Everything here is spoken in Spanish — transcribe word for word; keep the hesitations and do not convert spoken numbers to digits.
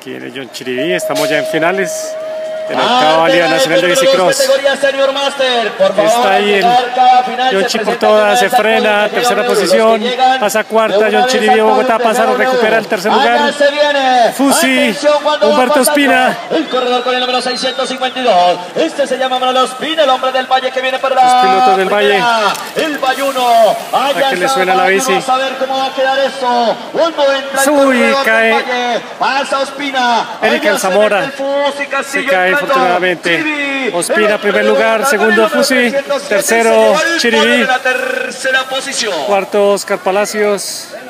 Aquí viene John Chiribi, estamos ya en finales de la octava Liga Nacional de Bicicross. Está ahí el John Chi por todas, se frena, tercera posición, pasa cuarta, John Chiribi de Bogotá pasa, recupera el tercer lugar. Fusi, Humberto Ospina. El corredor con el número seiscientos cincuenta y dos. Este se llama Manuel Ospina, el hombre del Valle que viene para Los pilotos del Valle. El Bayuno. Para que le suena la bici. Vamos a ver cómo va a quedar esto. Un noventa. Uy, cae. Pasa Ospina. Eric Alzamora. Se cae afortunadamente. Ospina, primer lugar. Segundo, Fusi. Tercero, Chiribi. La tercera posición. Cuarto, Oscar Palacios.